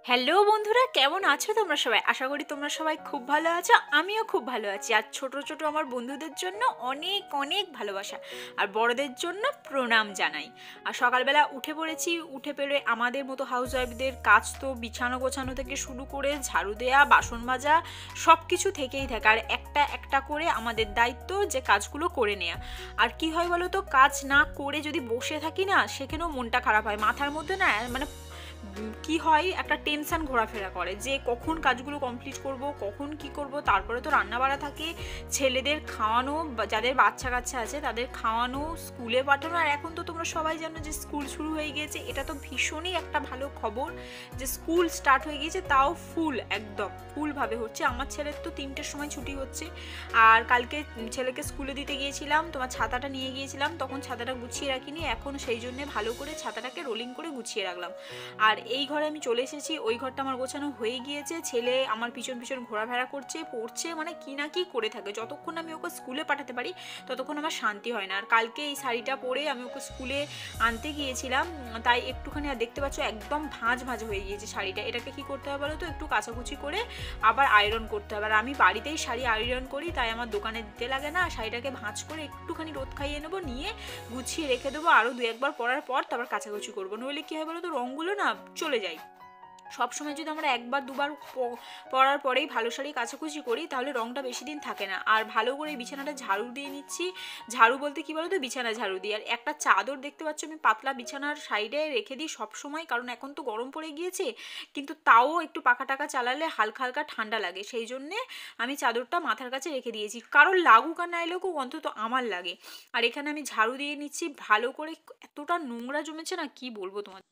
Hello বন্ধুরা, কেমন আছো তোমরা সবাই? আশা করি তোমরা সবাই খুব ভালো আছো। আমিও খুব ভালো আছি। আর ছোট ছোট আমার বন্ধুদের জন্য অনেক অনেক ভালোবাসা, আর বড়দের জন্য প্রণাম জানাই। আর সকালবেলা উঠে পড়েছি। উঠে পেরে আমাদের মতো হাউসওয়াইফদের কাজ তো বিছানো গোছানো থেকে শুরু করে ঝাড়ু দেয়া, বাসন মাজা, সব কিছু থেকেই থাকে। আর একটা একটা করে আমাদের দায়িত্ব যে কাজগুলো করে নেওয়া। আর কি হয় বলো তো, কাজ না করে যদি বসে থাকি না, সেখানেও মনটা খারাপ হয়। মাথার মধ্যে না মানে কি হয়, একটা টেনশন ঘোরাফেরা করে যে কখন কাজগুলো কমপ্লিট করব, কখন কি করব। তারপরে তো রান্না বাড়া থাকে, ছেলেদের খাওয়ানো, যাদের বাচ্চা কাচ্চা আছে তাদের খাওয়ানো, স্কুলে পাঠানো। আর এখন তো তোমরা সবাই জানো যে স্কুল শুরু হয়ে গিয়েছে। এটা তো ভীষণই একটা ভালো খবর যে স্কুল স্টার্ট হয়ে গিয়েছে, তাও একদম ফুলভাবে হচ্ছে। আমার ছেলের তো 3টের সময় ছুটি হচ্ছে। আর কালকে ছেলেকে স্কুলে দিতে গিয়েছিলাম, তোমার ছাতাটা নিয়ে গিয়েছিলাম, তখন ছাতাটা গুছিয়ে রাখিনি। এখন সেই জন্যে ভালো করে ছাতাটাকে রোলিং করে গুছিয়ে রাখলাম। আর এই ঘরে আমি চলে এসেছি। ওই ঘরটা আমার গোছানো হয়ে গিয়েছে। ছেলে আমার পিছন পিছন ঘোরাফেরা করছে, পড়ছে, মানে কি না কি করে থাকে। যতক্ষণ আমি ওকে স্কুলে পাঠাতে পারি ততক্ষণ আমার শান্তি হয় না। আর কালকে এই শাড়িটা পরে আমি ওকে স্কুলে আনতে গিয়েছিলাম, তাই একটুখানি, আর দেখতে পাচ্ছ একদম ভাঁজ ভাঁজ হয়ে গিয়েছে শাড়িটা। এটাকে কি করতে হবে বলো তো, একটু কাচাকুচি করে আবার আয়রন করতে হবে। আর আমি বাড়িতেই শাড়ি আয়রন করি, তাই আমার দোকানে দিতে লাগে না। শাড়িটাকে ভাঁজ করে একটুখানি রোদ খাইয়ে নেবো, নিয়ে গুছিয়ে রেখে দেবো। আরও 2-1বার পরার পর তারপর কাচাকুচি করবো। নইলে কী হয় বলো তো, রঙগুলো না চলে যায়। সবসময় যদি আমরা 1-2বার পরার পরেই ভালো শাড়ি কাচাকুচি করি, তাহলে রঙটা বেশি দিন থাকে না। আর ভালো করে বিছানাটা ঝাড়ু দিয়ে নিচ্ছি। ঝাড়ু বলতে কি বলো তো, বিছানা ঝাড়ু দিই। আর একটা চাদর দেখতে পাচ্ছ আমি পাতলা বিছানার সাইডে রেখে দিই সবসময়, কারণ এখন তো গরম পড়ে গিয়েছে, কিন্তু তাও একটু পাখা টাকা চালালে হালকা হালকা ঠান্ডা লাগে। সেই জন্যে আমি চাদরটা মাথার কাছে রেখে দিয়েছি। কারোর লাগুক আর নাই লাগুক, অন্তত আমার লাগে। আর এখানে আমি ঝাড়ু দিয়ে নিচ্ছি ভালো করে। এতটা নোংরা জমেছে না, কি বলবো তোমার।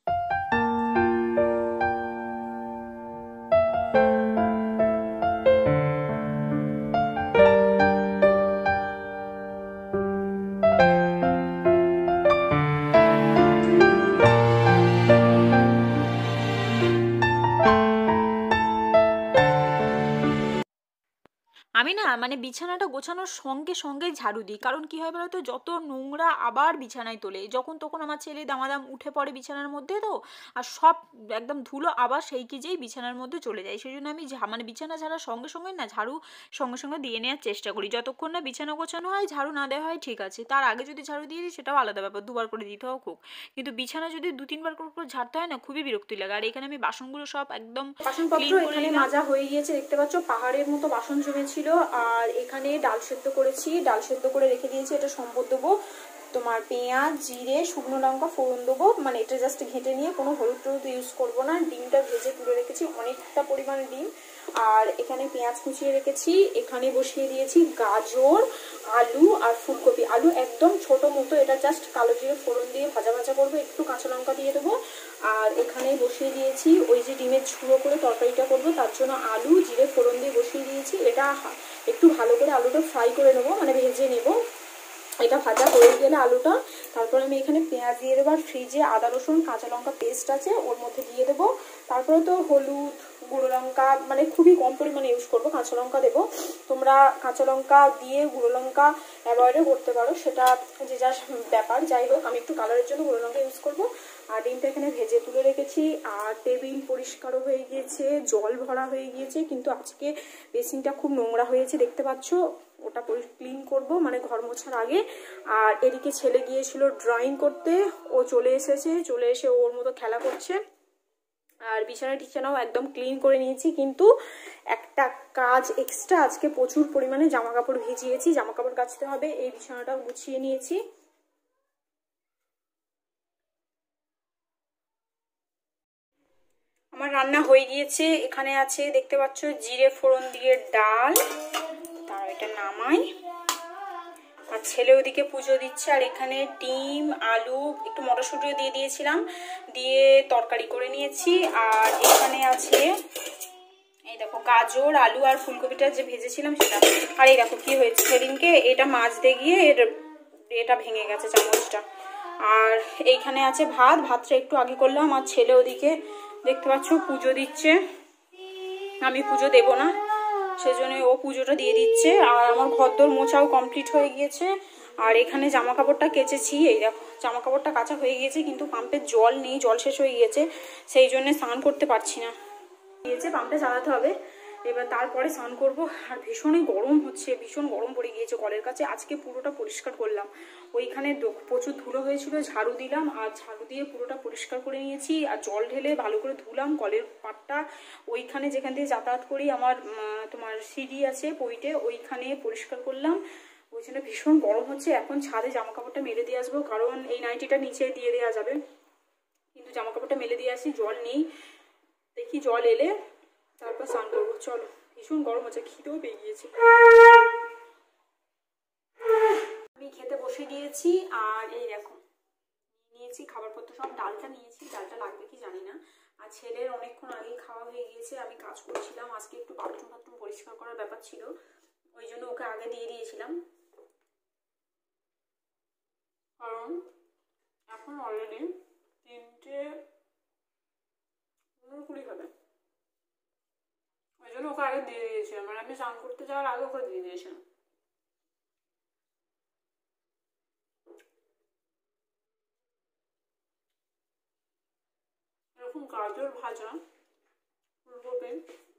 আমি না মানে বিছানাটা গোছানোর সঙ্গে সঙ্গে ঝাড়ু দিই। কারণ কি হয় বলতো, যত নোংরা আবার বিছানায় তোলে, যখন তখন আমার ছেলে দামাদাম উঠে পড়ে বিছানার মধ্যে, তো আর সব একদম ধুলো আবার সেই কি যেই বিছানার মধ্যে চলে যায়। সেই জন্য আমি মানে বিছানা ঝাড়ার সঙ্গে সঙ্গে না ঝাড়ু সঙ্গে সঙ্গে দিয়ে নেওয়ার চেষ্টা করি। যতক্ষণ না বিছানা গোছানো হয়, ঝাড়ু না দেওয়া হয় ঠিক আছে। তার আগে যদি ঝাড়ু দিয়ে দিই সেটাও আলাদা ব্যাপার, 2বার করে দিতে হোক হোক। কিন্তু বিছানা যদি 2-3বার করে ঝাড়তে হয় না, খুবই বিরক্তি লাগে। আর এখানে আমি বাসনগুলো সব একদম বাসনপত্র এখানে মাজা হয়ে গিয়েছে, দেখতে পাচ্ছ পাহাড়ের মতো বাসন জমেছিল। আর এখানে ডাল সেদ্ধ করেছি, ডাল সেদ্ধ করে রেখে দিয়েছি। এটা সম্বর দেবো, তোমার পেঁয়াজ, জিরে, শুকনো লঙ্কা ফোড়ন দেবো। মানে এটা জাস্ট ঘেঁটে নিয়ে, কোনো হলুদ টলুদ ইউজ করবো না। ডিমটা ভেজে তুলে রেখেছি, অনেকটা পরিমাণে ডিম। আর এখানে পেঁয়াজ কুচিয়ে রেখেছি। এখানে বসিয়ে দিয়েছি গাজর, আলু আর ফুলকপি। আলু একদম ছোট মতো, এটা জাস্ট কালো জিরে ফোড়ন দিয়ে ভাজা ভাজা করবো, একটু কাঁচা লঙ্কা দিয়ে দেবো। আর এখানে বসিয়ে দিয়েছি ওই যে ডিমের ঝুড়ো করে তরকারিটা করবো, তার জন্য আলু জিরে ফোড়ন দিয়ে বসিয়ে দিয়েছি। এটা একটু ভালো করে আলুটা ফ্রাই করে নেবো, মানে ভেজে নেবো। এটা ভাজা হয়ে গেলে আলুটা, তারপর আমি এখানে পেঁয়াজ দিয়ে দেবো। আর ফ্রিজে আদা রসুন কাঁচা লঙ্কা পেস্ট আছে, ওর মধ্যে দিয়ে দেবো। তারপরে তো হলুদ, গুঁড়ো লঙ্কা, মানে খুবই কম পরিমাণে ইউজ করবো। কাঁচা লঙ্কা দেবো। তোমরা কাঁচা লঙ্কা দিয়ে গুঁড়ো লঙ্কা অ্যাভয়েডও করতে পারো, সেটা যে যার ব্যাপার। যাই হোক, আমি একটু কালারের জন্য গুঁড়ো লঙ্কা ইউজ করবো। আর ডিমটা এখানে ভেজে তুলে রেখেছি। আর টেবিল পরিষ্কারও হয়ে গিয়েছে, জল ভরা হয়ে গিয়েছে, কিন্তু আজকে বেসিনটা খুব নোংরা হয়েছে দেখতে পাচ্ছ। ওটা ক্লিন করব, মানে ঘর মোছার আগে। আর এদিকে ছেলে গিয়েছিল ড্রয়িং করতে, ও চলে এসেছে, চলে এসে ওর মতো খেলা করছে। আর বিছানা টিছানাও একদম ক্লিন করে নিয়েছি, কিন্তু একটা কাজ এক্সট্রা, আজকে প্রচুর পরিমাণে জামা কাপড় ভিজিয়েছি, জামা কাপড় কাচতে হবে। এই বিছানাটাও গুছিয়ে নিয়েছি। আমার রান্না হয়ে গিয়েছে। এখানে আছে দেখতে পাচ্ছ জিরে ফোড়ন দিয়ে ডাল, তার এটা নামাই। আর ছেলে ওদিকে পুজো দিচ্ছে। আর এখানে ডিম, আলু, একটু মটরশুঁটিও দিয়ে দিয়েছিলাম, দিয়ে তরকারি করে নিয়েছি। আর এখানে আছে এই দেখো গাজর, আলু আর ফুলকপিটা যে ভেজেছিলাম সেটা। আর এই দেখো কি হয়েছে, সেদিনকে এটা মাজতে গিয়ে এটা ভেঙে গেছে চামচটা। আর এইখানে আছে ভাত, ভাতটা একটু আগে করলাম। আর ছেলে ওদিকে দেখতে পাচ্ছ পুজো দিচ্ছে, আমি পুজো দেব না, সেজন্য ও পুজোটা দিয়ে দিচ্ছে। আর আমার ঘরদোর মোছাও কমপ্লিট হয়ে গিয়েছে। আর এখানে জামা কাপড়টা কেচেছি, এই দেখো জামা কাপড়টা কাচা হয়ে গিয়েছে, কিন্তু পাম্পের জল নেই, জল শেষ হয়ে গিয়েছে, সেই জন্য স্নান করতে পারছি না। দিয়েছে, পাম্পটা চালাতে হবে। এবার তারপরে স্নান করবো। আর ভীষণই গরম হচ্ছে, ভীষণ গরম পড়ে গিয়েছে কলের কাছে। আজকে পুরোটা পরিষ্কার করলাম, ওইখানে প্রচুর ধুলো হয়েছিল, ঝাড়ু দিলাম আর ঝাড়ু দিয়ে পুরোটা পরিষ্কার করে নিয়েছি। আর জল ঢেলে ভালো করে ধুলাম কলের পাটটা। ওইখানে যেখান দিয়ে যাতায়াত করি আমার তোমার সিঁড়ি আছে পইটে, ওইখানে পরিষ্কার করলাম। ওই জন্য ভীষণ গরম হচ্ছে। এখন ছাদে জামা কাপড়টা মেলে দিয়ে আসবো, কারণ এই নাইটিটা নিচে দিয়ে দেওয়া যাবে, কিন্তু জামা কাপড়টা মেলে দিয়ে আসি। জল নেই, দেখি জল এলে তারপর স্নান করবো। চলো, ভীষণ গরম হচ্ছে, খিদেও পেয়ে গিয়েছি। আমি খেতে বসে গিয়েছি। আর এই দেখো নিয়েছি খাবারপত্র সব, ডালটা নিয়েছি, ডালটা লাগবে কি জানি না। আর ছেলের অনেকক্ষণ আগেই খাওয়া হয়ে গিয়েছে। আমি কাজ করছিলাম, আজকে একটু বাথরুম পরিষ্কার করার ব্যাপার ছিল, ওই জন্য ওকে আগে দিয়ে দিয়েছিলাম। কারণ এখন অলরেডি 3:19 হবে, ওই জন্য ওকে আগে দিয়ে দিয়েছিলাম। মানে আমি স্নান করতে যাওয়ার আগে ওকে দিয়ে দিয়েছিলাম। এরকম গাজর ভাজা, ফুলকপি,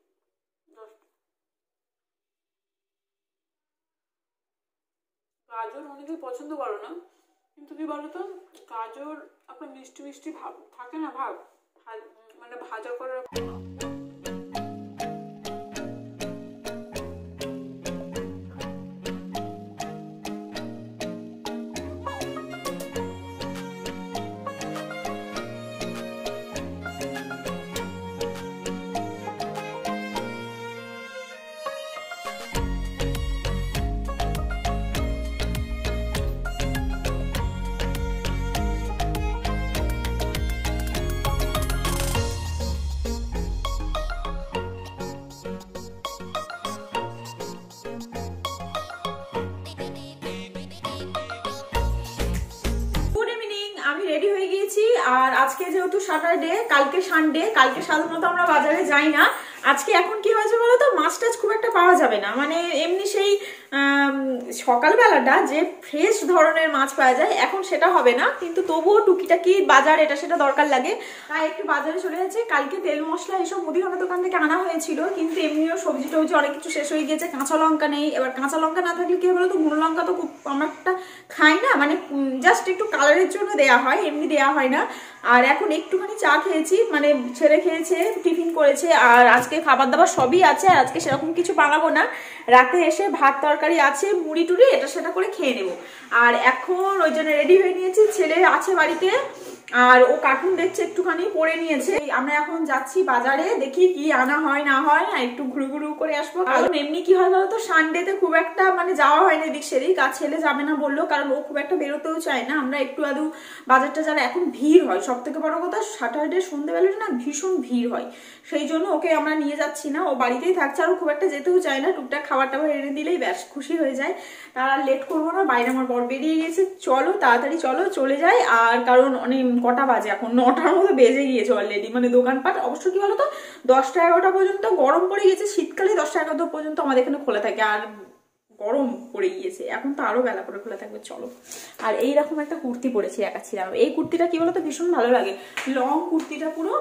গাজর অনেকেই পছন্দ করো না, কিন্তু কি বলতো, গাজর আপনার মিষ্টি মিষ্টি ভাব থাকে না, ভাব মানে ভাজা করার। রেডি হয়ে গিয়েছি। আর আজকে যেহেতু স্যাটারডে, কালকে সানডে, কালকে সাধারণত আমরা বাজারে যাই না। আজকে এখন কি হয়েছে বলতো, মাছ টাছ খুব একটা পাওয়া যাবে না, মানে এমনি সেই সকালবেলাটা যে ফ্রেশ ধরনের মাছ পাওয়া যায় এখন সেটা হবে না, কিন্তু তবুও টুকিটাকি বাজার এটা সেটা দরকার লাগে, তাই একটু বাজারে চলে যাচ্ছে। কালকে তেল মশলা এসব মুদিখানা দোকান থেকে আনা হয়েছিল, কিন্তু এমনিও সবজি টবজি অনেক কিছু শেষ হয়ে গেছে। কাঁচা লঙ্কা নেই। এবার কাঁচা লঙ্কা না থাকলে কি হবে বলতো, গুঁড়ো লঙ্কা তো খুব আমরা একটা খাই না, মানে জাস্ট একটু কালারের জন্য দেয়া হয়, এমনি দেয়া হয় না। আর এখন একটুখানি চা খেয়েছি, মানে ছেলে খেয়েছে, টিফিন করেছে। আর আজকে খাবার দাবার সবই আছে, আর আজকে সেরকম কিছু বানাবো না। রাতে এসে ভাত তরকারি আছে, মুড়ি টুড়ি এটা সেটা করে খেয়ে নেবো। আর এখন ওই জন্য রেডি হয়ে নিয়েছি, ছেলে আছে বাড়িতে আর ও কার্টুন দেখছে, একটুখানি পড়ে নিয়েছে। আমরা এখন যাচ্ছি বাজারে, দেখি কি আনা হয় না হয়, না একটু ঘুরু ঘুরু করে আসবো। কারণ এমনি কি হয় বলতো, সানডেতে খুব একটা মানে যাওয়া হয় না এদিক সেদিক। আর ছেলে যাবে না বললো, কারণ ও খুব একটা বেরোতেও চায় না। আমরা একটু আধু বাজারটা যারা, এখন ভিড় হয়, সব থেকে বড় কথা স্যাটারডে সন্ধ্যেবেলাটা না ভীষণ ভিড় হয়, সেই জন্য ওকে আমরা নিয়ে যাচ্ছি না, ও বাড়িতেই থাকছে। আর খুব একটা যেতেও চায় না, টুকটাক খাবার টাবার এনে দিলেই ব্যাস খুশি হয়ে যায়। তার আর লেট করবো না, বাইরে আমার বর বেরিয়ে গেছে, চলো তাড়াতাড়ি চলো চলে যাই। আর কারণ অনেক কটা বাজে, এখন 9টার মতো বেজে গিয়েছে অলরেডি। মানে দোকানপাট অবশ্য কি বলতো 10টা-11টা পর্যন্ত, গরম পড়ে গেছে শীতকালে 10টা-11টা পর্যন্ত আমাদের এখানে খোলা থাকে, আর গরম পড়ে গিয়েছে এখন তো আরো বেলা করে খোলা থাকবে। চলো। আর এইরকম একটা কুর্তি পরেছি একাচ্ছিলাম, এই কুর্তিটা কি বলতো ভীষণ ভালো লাগে, লং কুর্তিটা, পুরো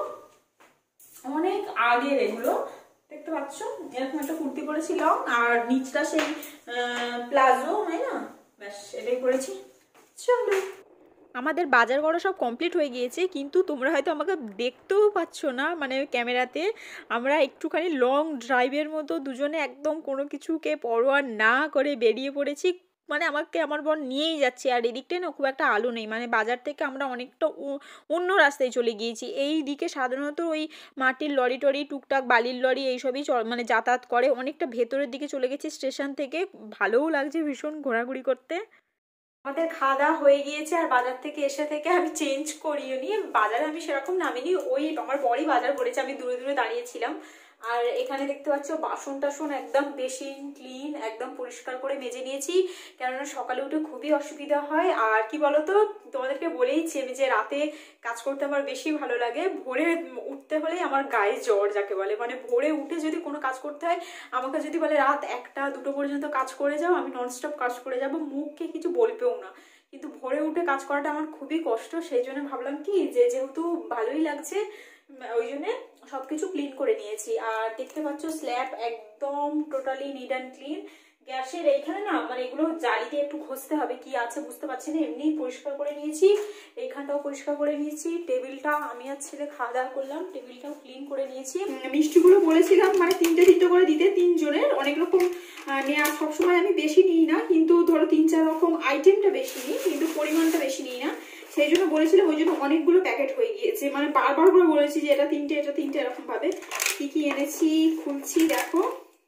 অনেক আগের, এগুলো দেখতে পাচ্ছ, এরকম একটা কুর্তি পরেছি লং, আর নিচটা সেই প্লাজো হয় না, ব্যাস এটাই পরেছি। চলো। আমাদের বাজার করা সব কমপ্লিট হয়ে গিয়েছে, কিন্তু তোমরা হয়তো আমাকে দেখতেও পাচ্ছ না, মানে ক্যামেরাতে। আমরা একটুখানি লং ড্রাইভের মতো দুজনে একদম কোনো কিছুকে পরোয়া না করে বেরিয়ে পড়েছি। মানে আমাকে আমার বর নিয়েই যাচ্ছে, আর এদিকটায় না খুব একটা আলো নেই, মানে বাজার থেকে আমরা অনেকটা অন্য রাস্তায় চলে গিয়েছি। এই দিকে সাধারণত ওই মাটির লরি টরি, টুকটাক বালির লরি এইসবই মানে যাতায়াত করে, অনেকটা ভেতরের দিকে চলে গেছি স্টেশন থেকে। ভালোও লাগছে ভীষণ ঘোরাঘুরি করতে। আমাদের খাওয়া দাওয়া হয়ে গিয়েছে, আর বাজার থেকে এসে থেকে আমি চেঞ্জ করিও নি, বাজারে আমি সেরকম নামিনি, ওই আমার বড়ই বাজার করেছে, আমি দূরে দূরে দাঁড়িয়েছিলাম। আর এখানে দেখতে পাচ্ছ বাসন টাসন একদম বেসিন ক্লিন, একদম পরিষ্কার করে মেজে নিয়েছি, কেননা সকালে উঠে খুবই অসুবিধা হয়। আর কি বলতো, তোমাদেরকে বলেইছি আমি যে রাতে কাজ করতে আমার বেশি ভালো লাগে, ভোরে উঠতে হলে আমার গায়ে জ্বর যাকে বলে, মানে ভোরে উঠে যদি কোনো কাজ করতে হয়, আমাকে যদি বলে রাত 1টা-2টো পর্যন্ত কাজ করে যাও, আমি ননস্টপ কাজ করে যাবো, মুখকে কিছু বলবেও না। কিন্তু ভোরে উঠে কাজ করাটা আমার খুবই কষ্ট, সেই জন্য ভাবলাম কি যে যেহেতু ভালোই লাগছে, ওই জন্য সবকিছু ক্লিন করে নিয়েছি। আর দেখতে পাচ্ছ স্ল্যাব একদম টোটালি নিট অ্যান্ড ক্লিন। গ্যাসের এইখানে না মানে এগুলো জালি দিয়ে একটু ঘষতে হবে, কি আছে বুঝতে পারছি না, এমনি পরিষ্কার করে নিয়েছি। এইখানটাও পরিষ্কার করে নিয়েছি। টেবিলটা আমি আর ছেলে খাওয়া দাওয়া করলাম, টেবিলটাও ক্লিন করে নিয়েছি। মিষ্টিগুলো বলেছিলাম মানে তিনটে করে দিতে, 3 জনের অনেক রকম নেওয়া, সবসময় আমি বেশি নিই না, কিন্তু ধরো 3-4 রকম আইটেমটা বেশি নিই, কিন্তু পরিমাণটা বেশি নিই না। সেই জন্য বলেছিলাম, ওই জন্য অনেকগুলো প্যাকেট হয়ে গিয়েছে, মানে বারবার করে বলেছি যে এটা 3টে এটা 3টে এরকম ভাবে। কি কি এনেছি খুলছি দেখো,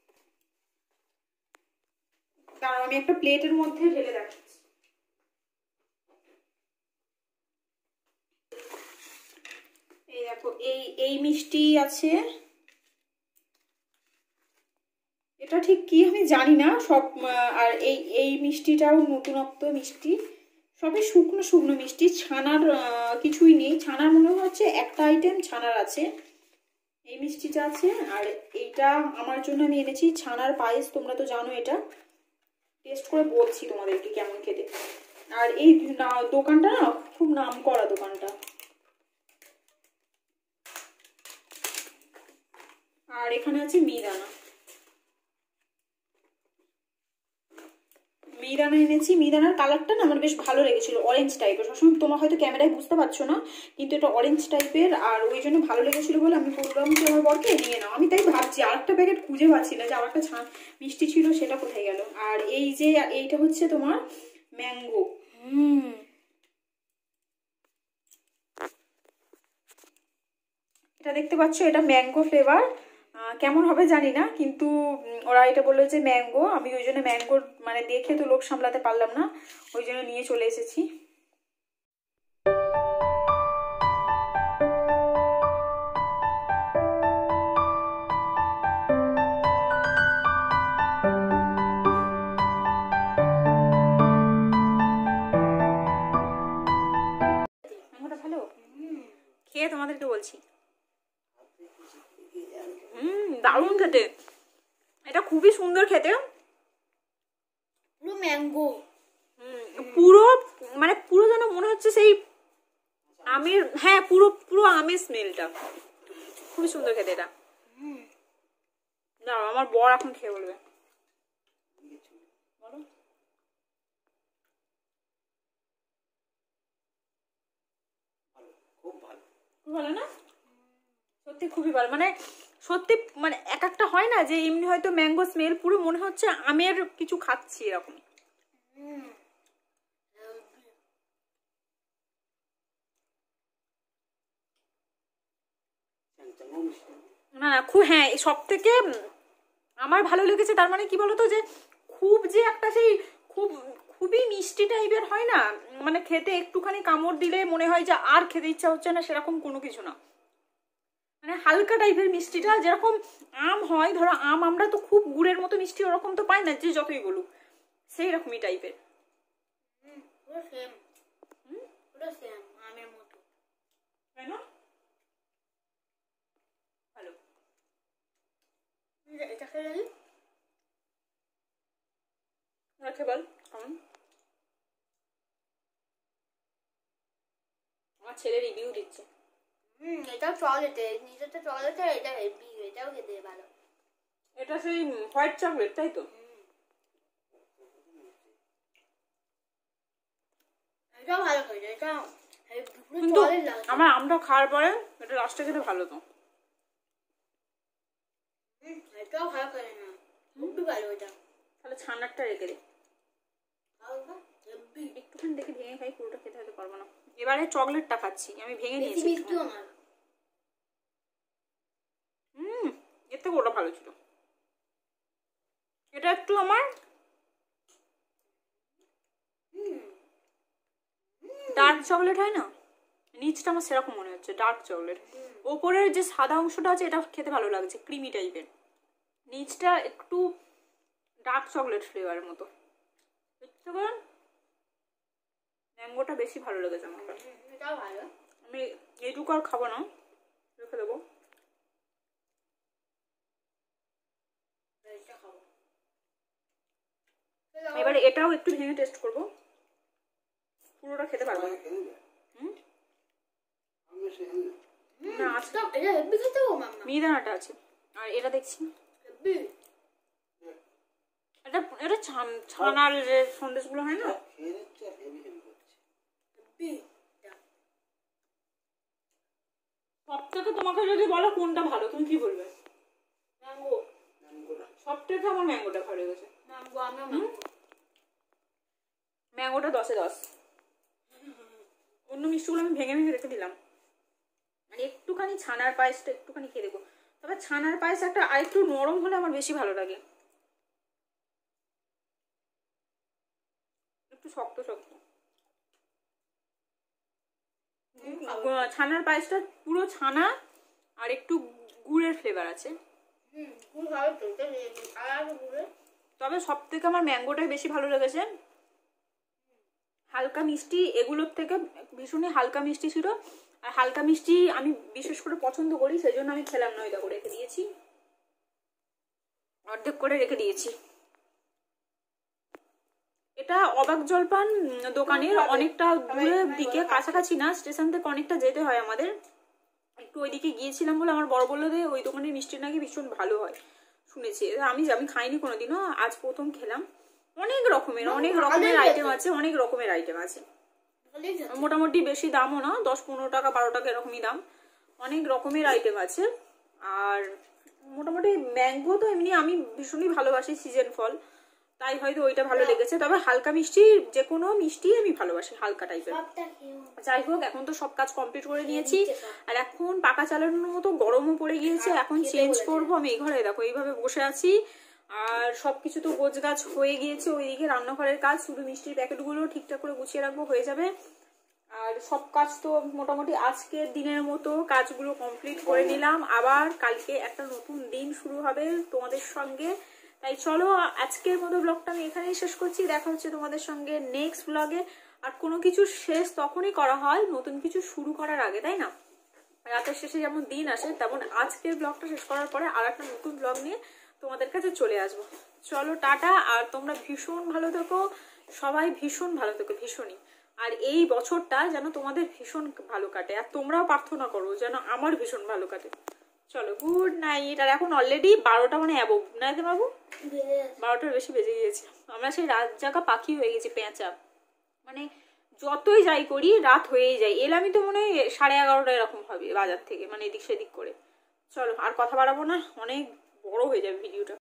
কারণ আমি একটা প্লেটের মধ্যে ঢেলে দেখাচ্ছি। এই দেখো, এই মিষ্টি আছে, এটা ঠিক কি আমি জানি না সব। আর এই মিষ্টিটাও নতুনত্ব মিষ্টি, সবই শুকনো শুকনো মিষ্টি, ছানার কিছুই নেই। ছানার মনে হচ্ছে একটা আইটেম ছানার আছে, এই মিষ্টিটা আছে। আর এইটা আমার জন্য আমি এনেছি ছানার পায়েস, তোমরা তো জানো, এটা টেস্ট করে বলছি তোমাদেরকে কেমন খেতে। আর এই দোকানটা না খুব নাম করা দোকানটা। আর এখানে আছে মিহিদানা, মিহিদানা এনেছি। মিহিদানার কালারটা না আমার বেশ ভালো লেগেছিল, অরেঞ্জ টাইপের। সবসময় তোমরা হয়তো ক্যামেরায় বুঝতে পারছো না, কিন্তু এটা অরেঞ্জ টাইপের, আর ওই জন্য ভালো লেগেছিল বলে আমি বললাম যে আমার বরকে নিয়ে নাও। আমি তাই ভাবছি আরেকটা প্যাকেট খুঁজে পাচ্ছি না, যে আরেকটা মিষ্টি ছিল সেটা কোথায় গেল। আর এই যে এইটা হচ্ছে তোমার ম্যাঙ্গো, এটা দেখতে পাচ্ছ, এটা ম্যাঙ্গো ফ্লেভার। কেমন হবে জানি না, কিন্তু ওরা এটা বললো যে ম্যাঙ্গো। আমি ওই জন্য ম্যাঙ্গো মানে দেখে তো লোক সামলাতে পারলাম না, ওই জন্য নিয়ে চলে এসেছি। ম্যাঙ্গোটা ভালো, খেয়ে তোমাদেরকে বলছি। দারুণ খেতে, এটা খুবই সুন্দর খেতে, পুরো ম্যাঙ্গো, পুরো মানে পুরো যেন মনে হচ্ছে সেই আমের, হ্যাঁ পুরো পুরো আমের স্মেলটা, খুবই সুন্দর খেতে এটা। না আমার বর এখন খেয়ে বলবে, বলো। খুব ভালো না, সত্যি খুবই ভালো। মানে সত্যি মানে এক একটা হয় না যে এমনি হয়তো ম্যাঙ্গো স্মেল, পুরো মনে হচ্ছে আমের কিছু খাচ্ছি এরকম। না না খুব, হ্যাঁ সব থেকে আমার ভালো লেগেছে। তার মানে কি বলতো, যে খুব যে একটা সেই খুবই মিষ্টি টাইপের হয় না, মানে খেতে একটুখানি কামড় দিলে মনে হয় যে আর খেতে ইচ্ছা হচ্ছে না, সেরকম কোনো কিছু না। মানে হালকা টাইপের মিষ্টিটা, যেরকম আম হয়, ধরো আমরা তো খুব গুড়ের মতো মিষ্টি ওরকম তো পাই না, যে যতই বলুক, সেই রকমই টাইপের। পুরো সেম, পুরো সেম আমের মতো, তাই না? ভালো। এটা খেয়ে দেখি, রাখে বল কেমন। আমার ছেলে রিভিউ দিচ্ছে। এটাও চকলেটে, নিচেটা চকলেটে, এটা হেভি, এটাও খেতে ভালো। এটা সেই হোয়াইট চকলেট, তাই তো? এটাও ভালো খেতে, এটা কিন্তু আমার আমটা খাওয়ার পরে এটা লাস্টে খেতে ভালো তো। এটাও ভালো খেতে না, খুবই ভালো এটা। তাহলে ছানারটা রেখে দে, একটুখানি দেখে ভেঙে খাই, পুরোটা খেতে হতে পারবো না। এবারে চকলেটটা খাচ্ছি, আমি ভেঙে নিয়েছি। এর থেকে ওটা ভালো ছিল। এটা একটু আমার ডার্ক চকলেট হয় না, নিচটা আমার সেরকম মনে হচ্ছে ডার্ক চকলেট। ওপরের যে সাদা অংশটা আছে এটা খেতে ভালো লাগছে, ক্রিমি টাইপের। নিচটা একটু ডার্ক চকলেট ফ্লেভারের মতো। বুঝতে পারেন, ম্যাঙ্গোটা বেশি ভালো লেগেছে আমার কাছে। এটাও ভালো, আমি এইটুকু আর খাবো না, রেখে দেবো। এবারে এটাও একটু ভেঙে টেস্ট করবো, পুরোটা খেতে পারবো না। না আজকে এটা হেব্বি খেতে ও মাম্মা মিহিদানাটা আছে। আর এটা দেখছি হেব্বি এটা এটা ছানার যে সন্দেশগুলো হয় না, হেব্বি সব থেকে তোমাকে যদি বলো কোনটা ভালো তুমি কি বলবে? ম্যাঙ্গো সব থেকে আমার ম্যাঙ্গোটা ভালো লেগেছে। ম্যাঙ্গো আমিও ম্যাঙ্গো ম্যাঙ্গোটা 10-এ 10। অন্য মিষ্টিগুলো আমি ভেঙে ভেঙে রেখে দিলাম। আর একটুখানি ছানার পায়েসটা একটুখানি খেয়ে দেখবো। তবে ছানার পায়েস একটা আরেকটু নরম হলে আমার বেশি ভালো লাগে, একটু শক্ত শক্ত। ছানার পায়েসটা পুরো ছানা আর একটু গুড়ের ফ্লেভার আছে। গুড় ভালো তো আর গুড়ে তবে সব থেকে আমার ম্যাঙ্গোটাই বেশি ভালো লেগেছে। হালকা মিষ্টি এগুলোর থেকে ভীষণই হালকা মিষ্টি ছিল। আর হালকা মিষ্টি আমি বিশেষ করে পছন্দ করি, সেই জন্য আমি খেলাম না, ওই দেখো রেখে দিয়েছি, অর্ধেক করে রেখে দিয়েছি। এটা অবাক জলপান দোকানের অনেকটা দূরের দিকে, কাছাকাছি না, স্টেশন থেকে অনেকটা যেতে হয় আমাদের। একটু ওইদিকে গিয়েছিলাম বলে আমার বড় বললো যে ওই দোকানের মিষ্টি নাকি ভীষণ ভালো হয় শুনেছি। আমি খাইনি কোনোদিনও, আজ প্রথম খেলাম। অনেক রকমের আইটেম আছে, অনেক রকমের আইটেম আছে। মোটামুটি বেশি দামও না, 10-15 টাকা 12 টাকা এরকমই দাম। অনেক রকমের আইটেম আছে। আর মোটামুটি ম্যাঙ্গো তো এমনি আমি ভীষণই ভালোবাসি, সিজন ফল, তাই হয়তো ওইটা ভালো লেগেছে। তবে হালকা মিষ্টি, যে কোনো মিষ্টি আমি ভালোবাসি হালকা টাইপের। যাই হোক, এখন তো সব কাজ কমপ্লিট করে নিয়েছি। আর এখন পাকা চালানোর মতো গরমও পড়ে গিয়েছে, এখন চেঞ্জ করব। আমি এই ঘরে দেখো এইভাবে বসে আছি। আর সবকিছু তো গোছগাছ হয়ে গিয়েছে, ওইদিকে রান্নাঘরের কাজ, শুধু মিষ্টির প্যাকেটগুলো ঠিকঠাক করে গুছিয়ে রাখবো, হয়ে যাবে। আর সব কাজ তো মোটামুটি আজকের দিনের মতো কাজগুলো কমপ্লিট করে নিলাম। আবার কালকে একটা নতুন দিন শুরু হবে তোমাদের সঙ্গে। তাই চলো আজকের মতো ব্লগটা আমি এখানেই শেষ করছি। দেখা হচ্ছে তোমাদের সঙ্গে নেক্সট ব্লগে। আর কোনো কিছু শেষ তখনই করা হয় নতুন কিছু শুরু করার আগে, তাই না? রাতের শেষে যেমন দিন আসে, তেমন আজকের ব্লগটা শেষ করার পরে আর একটা নতুন ব্লগ নিয়ে তোমাদের কাছে চলে আসবো। চলো টাটা। আর তোমরা ভীষণ ভালো থেকো, সবাই ভীষণ ভালো থেকো, ভীষণই। আর এই বছরটা যেন তোমাদের ভীষণ ভালো কাটে, আর তোমরাও প্রার্থনা করো যেন আমার ভীষণ ভালো কাটে। চলো গুড নাইট। আর এখন অলরেডি 12টা মানে অ্যাবভ, না বাবু? 12টার বেশি বেজে গিয়েছে। আমরা সেই রাত জাগা পাখি হয়ে গেছি, পেঁচা। মানে যতই যাই করি রাত হয়েই যায়। এলামই তো মনে হয় 11:30 এরকম হবে বাজার থেকে, মানে এদিক সেদিক করে। চলো আর কথা বাড়াবো না, অনেক বড় হয়ে যাবে ভিডিওটা।